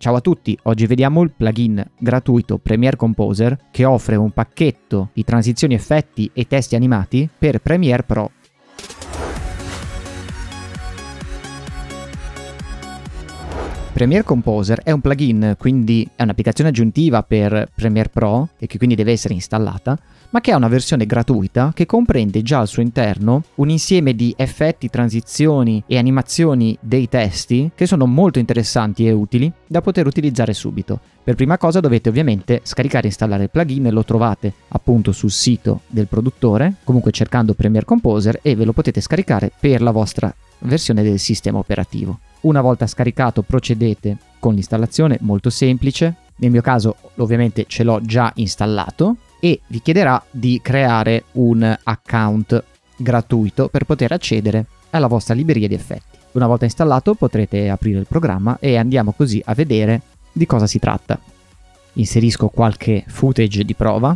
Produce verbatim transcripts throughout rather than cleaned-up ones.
Ciao a tutti, oggi vediamo il plugin gratuito Premiere Composer che offre un pacchetto di transizioni, effetti e testi animati per Premiere Pro. Premiere Composer è un plugin, quindi è un'applicazione aggiuntiva per Premiere Pro e che quindi deve essere installata, ma che ha una versione gratuita che comprende già al suo interno un insieme di effetti, transizioni e animazioni dei testi che sono molto interessanti e utili da poter utilizzare subito. Per prima cosa dovete ovviamente scaricare e installare il plugin, lo trovate appunto sul sito del produttore, comunque cercando Premiere Composer, e ve lo potete scaricare per la vostra versione del sistema operativo. Una volta scaricato procedete con l'installazione, molto semplice. Nel mio caso ovviamente ce l'ho già installato e vi chiederà di creare un account gratuito per poter accedere alla vostra libreria di effetti. Una volta installato potrete aprire il programma e andiamo così a vedere di cosa si tratta. Inserisco qualche footage di prova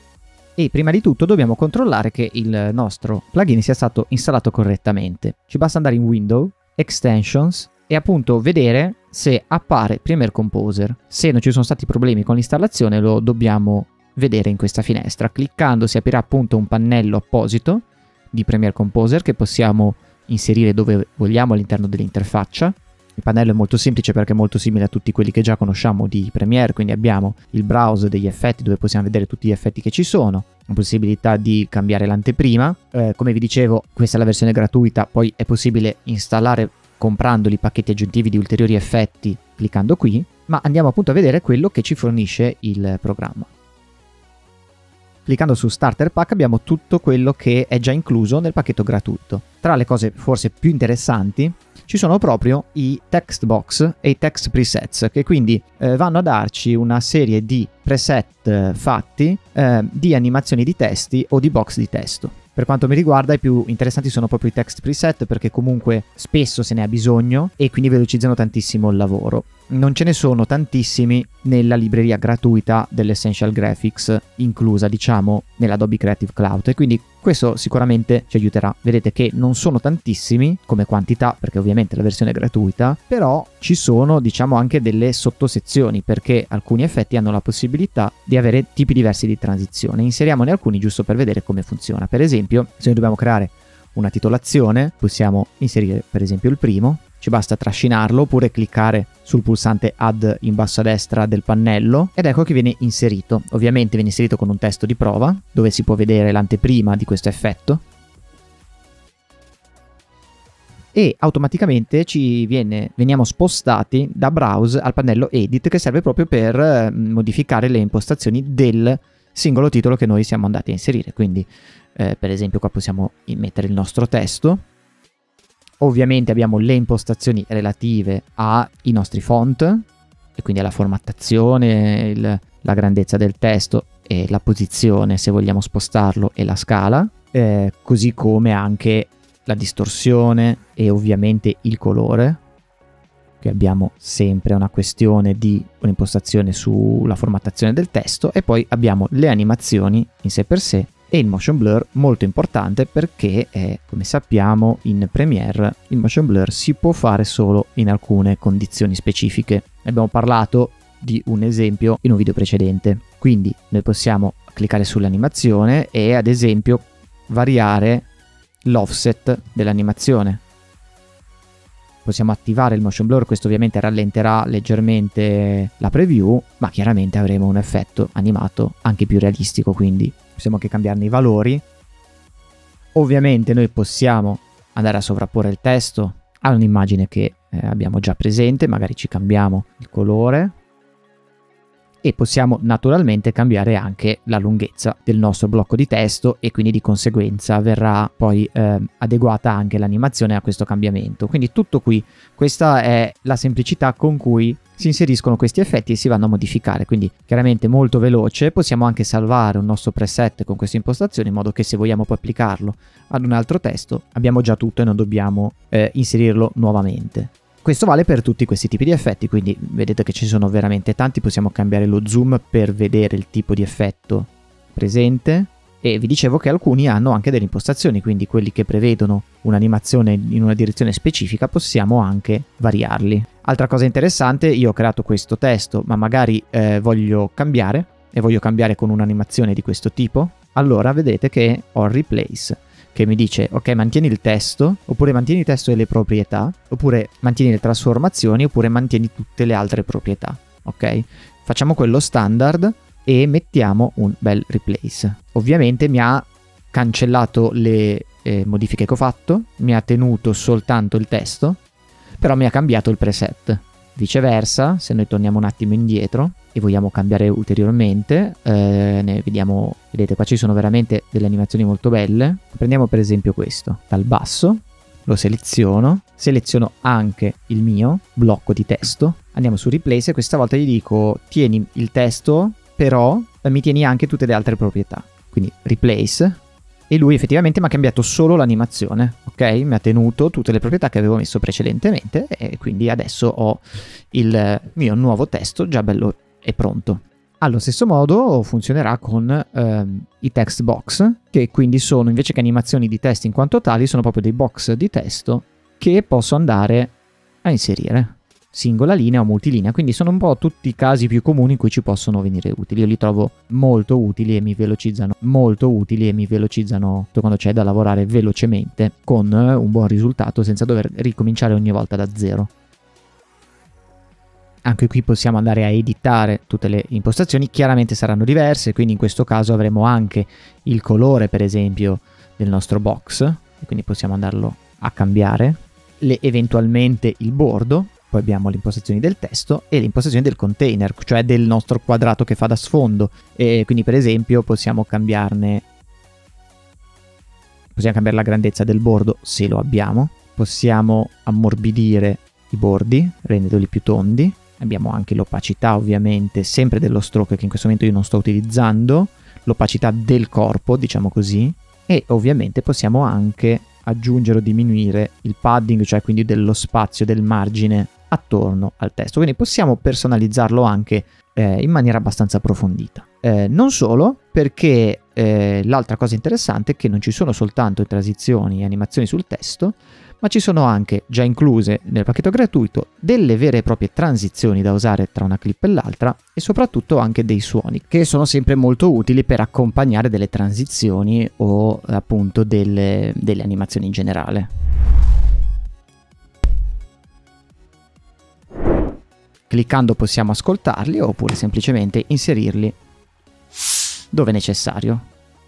e prima di tutto dobbiamo controllare che il nostro plugin sia stato installato correttamente. Ci basta andare in Window, Extensions e appunto vedere se appare Premiere Composer. Se non ci sono stati problemi con l'installazione lo dobbiamo vedere in questa finestra. Cliccando si aprirà appunto un pannello apposito di Premiere Composer che possiamo inserire dove vogliamo all'interno dell'interfaccia. Il pannello è molto semplice perché è molto simile a tutti quelli che già conosciamo di Premiere, quindi abbiamo il browser degli effetti dove possiamo vedere tutti gli effetti che ci sono, la possibilità di cambiare l'anteprima, eh, come vi dicevo questa è la versione gratuita, poi è possibile installare comprandoli pacchetti aggiuntivi di ulteriori effetti cliccando qui, ma andiamo appunto a vedere quello che ci fornisce il programma. Cliccando su Starter Pack abbiamo tutto quello che è già incluso nel pacchetto gratuito. Tra le cose forse più interessanti ci sono proprio i text box e i text presets che quindi eh, vanno a darci una serie di preset eh, fatti eh, di animazioni di testi o di box di testo. Per quanto mi riguarda i più interessanti sono proprio i text preset perché comunque spesso se ne ha bisogno e quindi velocizzano tantissimo il lavoro. Non ce ne sono tantissimi nella libreria gratuita dell'Essential Graphics inclusa diciamo nell'Adobe Creative Cloud e quindi questo sicuramente ci aiuterà. Vedete che non sono tantissimi come quantità perché ovviamente la versione è gratuita, però ci sono diciamo anche delle sottosezioni perché alcuni effetti hanno la possibilità di avere tipi diversi di transizione. Inseriamone alcuni giusto per vedere come funziona. Per esempio se noi dobbiamo creare una titolazione possiamo inserire per esempio il primo. Ci basta trascinarlo oppure cliccare sul pulsante Add in basso a destra del pannello ed ecco che viene inserito. Ovviamente viene inserito con un testo di prova dove si può vedere l'anteprima di questo effetto e automaticamente ci viene, veniamo spostati da Browse al pannello Edit che serve proprio per eh, modificare le impostazioni del singolo titolo che noi siamo andati a inserire. Quindi eh, per esempio qua possiamo mettere il nostro testo. Ovviamente abbiamo le impostazioni relative ai nostri font e quindi alla formattazione, il, la grandezza del testo e la posizione se vogliamo spostarlo e la scala, eh, così come anche la distorsione e ovviamente il colore. Qui abbiamo sempre una questione di un'impostazione sulla formattazione del testo e poi abbiamo le animazioni in sé per sé e il motion blur molto importante perché eh, come sappiamo in Premiere il motion blur si può fare solo in alcune condizioni specifiche. Abbiamo parlato di un esempio in un video precedente, quindi noi possiamo cliccare sull'animazione e ad esempio variare l'offset dell'animazione. Possiamo attivare il motion blur, questo ovviamente rallenterà leggermente la preview, ma chiaramente avremo un effetto animato anche più realistico, quindi possiamo anche cambiarne i valori. Ovviamente noi possiamo andare a sovrapporre il testo a un'immagine che eh, abbiamo già presente, magari ci cambiamo il colore e possiamo naturalmente cambiare anche la lunghezza del nostro blocco di testo e quindi di conseguenza verrà poi eh, adeguata anche l'animazione a questo cambiamento. Quindi tutto qui, questa è la semplicità con cui si inseriscono questi effetti e si vanno a modificare, quindi chiaramente molto veloce. Possiamo anche salvare un nostro preset con queste impostazioni in modo che se vogliamo poi applicarlo ad un altro testo abbiamo già tutto e non dobbiamo eh, inserirlo nuovamente. Questo vale per tutti questi tipi di effetti, quindi vedete che ci sono veramente tanti. Possiamo cambiare lo zoom per vedere il tipo di effetto presente e vi dicevo che alcuni hanno anche delle impostazioni, quindi quelli che prevedono un'animazione in una direzione specifica possiamo anche variarli. Altra cosa interessante, io ho creato questo testo, ma magari eh, voglio cambiare, e voglio cambiare con un'animazione di questo tipo. Allora vedete che ho il replace, che mi dice ok, mantieni il testo, oppure mantieni il testo e le proprietà, oppure mantieni le trasformazioni, oppure mantieni tutte le altre proprietà. Ok? Facciamo quello standard e mettiamo un bel replace. Ovviamente mi ha cancellato le eh, modifiche che ho fatto, mi ha tenuto soltanto il testo, però mi ha cambiato il preset. Viceversa, se noi torniamo un attimo indietro e vogliamo cambiare ulteriormente, eh, ne vediamo, vedete qua ci sono veramente delle animazioni molto belle. Prendiamo per esempio questo, dal basso, lo seleziono, seleziono anche il mio blocco di testo, andiamo su replace e questa volta gli dico tieni il testo, però eh, mi tieni anche tutte le altre proprietà. Quindi replace, e lui effettivamente mi ha cambiato solo l'animazione, ok? Mi ha tenuto tutte le proprietà che avevo messo precedentemente e quindi adesso ho il mio nuovo testo già bello e pronto. Allo stesso modo funzionerà con ehm, i text box, che quindi sono, invece che animazioni di testo in quanto tali, sono proprio dei box di testo che posso andare a inserire. Singola linea o multilinea, quindi sono un po' tutti i casi più comuni in cui ci possono venire utili. Io li trovo molto utili e mi velocizzano, molto utili e mi velocizzano quando c'è da lavorare velocemente con un buon risultato senza dover ricominciare ogni volta da zero. Anche qui possiamo andare a editare tutte le impostazioni, chiaramente saranno diverse, quindi in questo caso avremo anche il colore per esempio del nostro box, e quindi possiamo andarlo a cambiare, le, eventualmente il bordo. Poi abbiamo le impostazioni del testo e le impostazioni del container, cioè del nostro quadrato che fa da sfondo. E quindi per esempio possiamo cambiarne, possiamo cambiare la grandezza del bordo se lo abbiamo. Possiamo ammorbidire i bordi, rendendoli più tondi. Abbiamo anche l'opacità ovviamente, sempre dello stroke che in questo momento io non sto utilizzando. L'opacità del corpo, diciamo così. E ovviamente possiamo anche aggiungere o diminuire il padding, cioè quindi dello spazio, del margine attorno al testo, quindi possiamo personalizzarlo anche eh, in maniera abbastanza approfondita. Eh, non solo, perché eh, l'altra cosa interessante è che non ci sono soltanto transizioni e animazioni sul testo, ma ci sono anche, già incluse nel pacchetto gratuito, delle vere e proprie transizioni da usare tra una clip e l'altra e soprattutto anche dei suoni, che sono sempre molto utili per accompagnare delle transizioni o appunto delle, delle animazioni in generale. Cliccando possiamo ascoltarli oppure semplicemente inserirli dove necessario.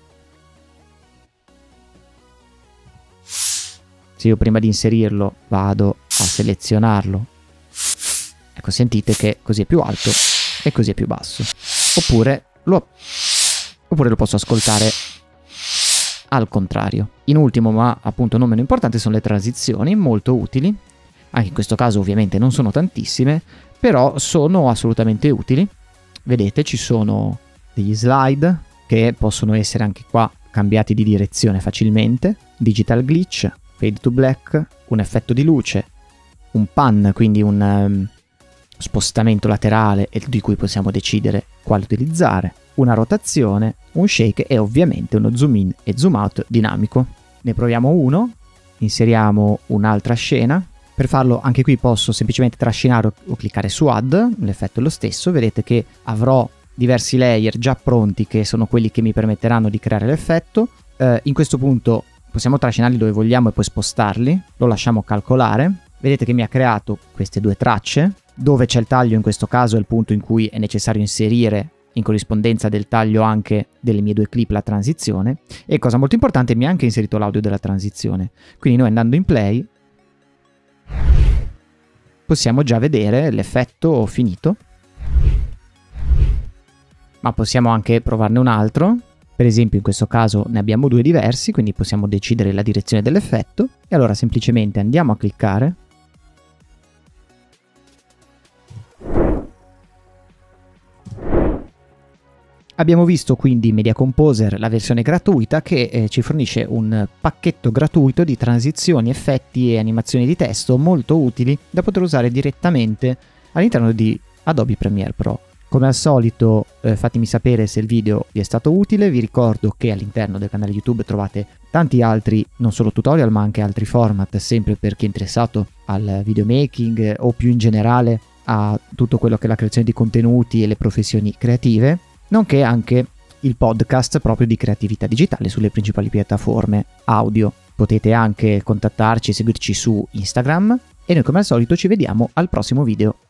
Se io prima di inserirlo vado a selezionarlo, ecco, sentite che così è più alto e così è più basso. Oppure lo, oppure lo posso ascoltare al contrario. In ultimo, ma appunto non meno importante, sono le transizioni, molto utili. Anche in questo caso ovviamente non sono tantissime, però sono assolutamente utili. Vedete, ci sono degli slide che possono essere anche qua cambiati di direzione facilmente, digital glitch, fade to black, un effetto di luce, un pan, quindi un um, spostamento laterale di cui possiamo decidere quale utilizzare, una rotazione, un shake e ovviamente uno zoom in e zoom out dinamico. Ne proviamo uno, inseriamo un'altra scena. Per farlo anche qui posso semplicemente trascinare o, o cliccare su add, l'effetto è lo stesso, vedete che avrò diversi layer già pronti che sono quelli che mi permetteranno di creare l'effetto. Eh, in questo punto possiamo trascinarli dove vogliamo e poi spostarli, lo lasciamo calcolare. Vedete che mi ha creato queste due tracce, dove c'è il taglio in questo caso è il punto in cui è necessario inserire in corrispondenza del taglio anche delle mie due clip la transizione, e cosa molto importante mi ha anche inserito l'audio della transizione, quindi noi andando in play possiamo già vedere l'effetto finito, ma possiamo anche provarne un altro. Per esempio in questo caso ne abbiamo due diversi, quindi possiamo decidere la direzione dell'effetto e allora semplicemente andiamo a cliccare . Abbiamo visto quindi Media Composer, la versione gratuita, che eh, ci fornisce un pacchetto gratuito di transizioni, effetti e animazioni di testo molto utili da poter usare direttamente all'interno di Adobe Premiere Pro. Come al solito eh, fatemi sapere se il video vi è stato utile. Vi ricordo che all'interno del canale YouTube trovate tanti altri, non solo tutorial ma anche altri format, sempre per chi è interessato al videomaking o più in generale a tutto quello che è la creazione di contenuti e le professioni creative, nonché anche il podcast proprio di creatività digitale sulle principali piattaforme audio. Potete anche contattarci e seguirci su Instagram e noi come al solito ci vediamo al prossimo video.